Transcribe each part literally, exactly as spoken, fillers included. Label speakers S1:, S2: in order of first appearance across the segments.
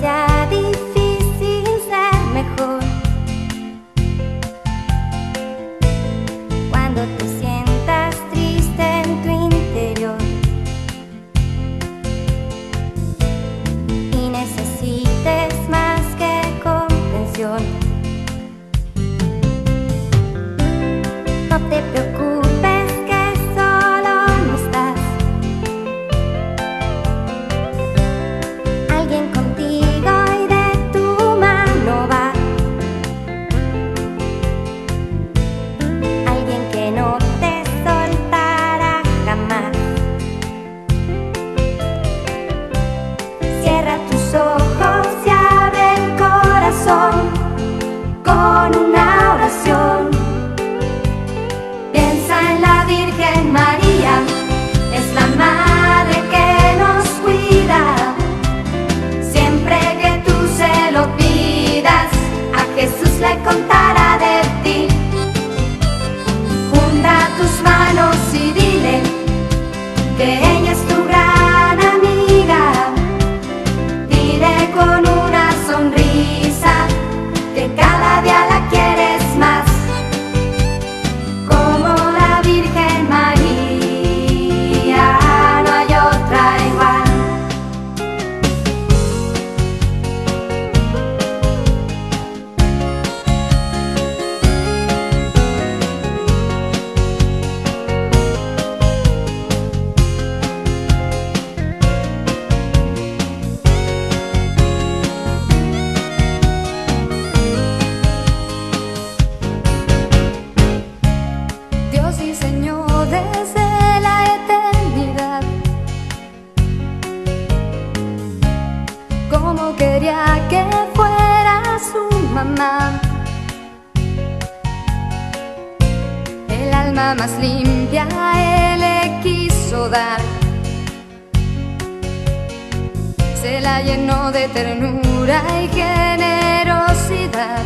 S1: sea difícil ser mejor. Cuando te sientas triste en tu interior y necesites más que comprensión, no te preocupes que solo no estás. Alguien contigo y de tu mano va. Alguien que no te soltará jamás. Cierra tus ojos y abre el corazón con una oración. Piensa en la Virgen María, es la madre que nos cuida. Siempre que tú se lo pidas, a Jesús le contará de ti. Junta tus manos y dile que ella es tu gran amiga. Dile con una sonrisa que cada día la quieres más. Como la Virgen María, no hay otra igual. Dios diseñó desde la eternidad cómo quería que fuera su mamá. El alma más limpia Él le quiso dar. Se la llenó de ternura y generosidad.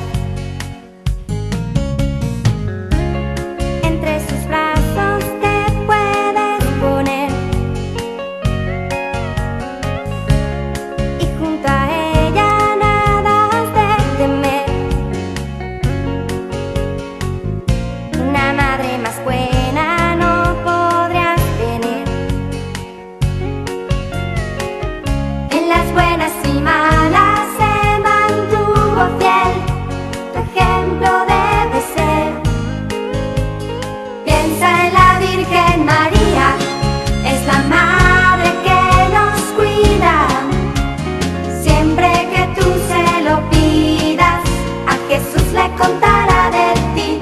S1: Entre sus brazos te puedes poner y junto a ella nada has de temer. Una madre más buena no podrías tener. En las buenas y malas se mantuvo fiel. Tu ejemplo debe ser. Piensa en la Virgen María, es la madre que nos cuida. Siempre que tú se lo pidas, a Jesús le contará de ti.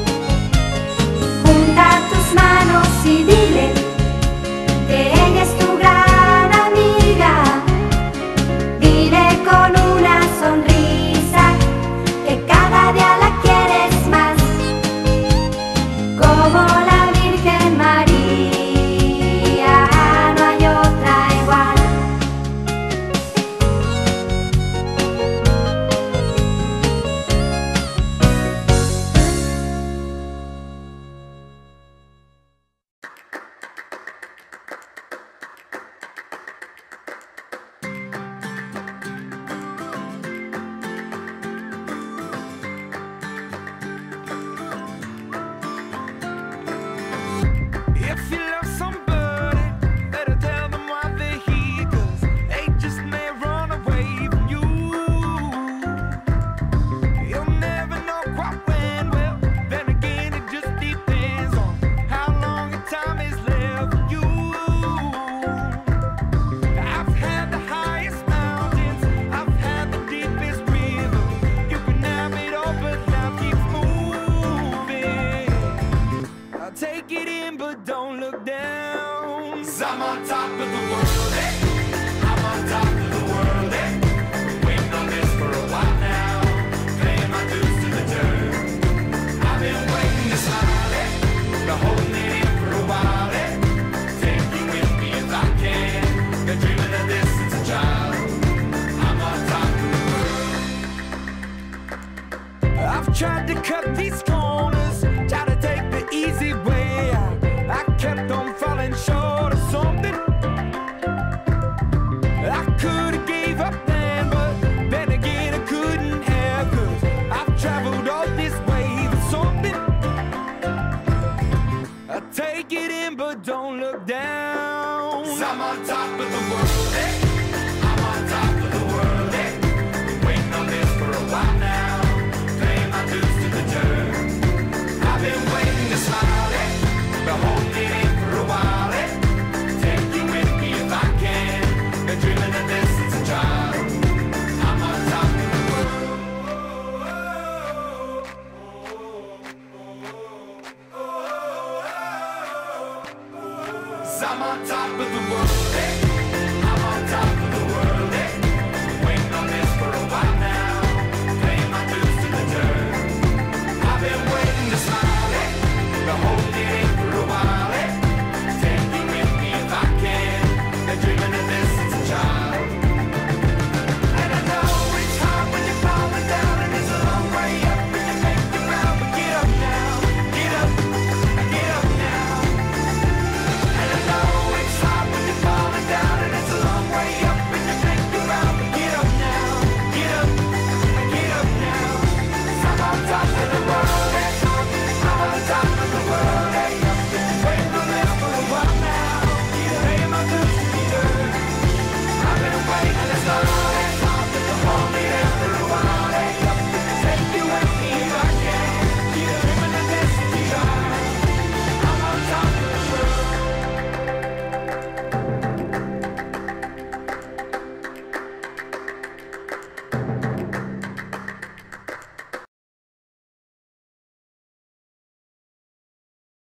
S1: Junta tus manos y dile que ella es tu gran amiga. Dile con una sonrisa que cada día la quieres más. Como la Virgen María, no hay otra igual.
S2: If you love somebody, better tell them why they're here, 'cause they just may run away from you. You'll never know quite when, well, then again it just depends on how long the time is left for you. I've had the highest mountains, I've had the deepest river. You can have it all, but now keep moving. I'll take it in, but don't look down. 'Cause I'm on top of the world, eh? I'm on top of the world, eh? Waiting on this for a while now, paying my dues to the dirt. I've been waiting to smile, eh? Been holding it in for a while, eh? Take you with me if I can. Been dreaming of this since a child. I'm on top of the world. I've tried to cut these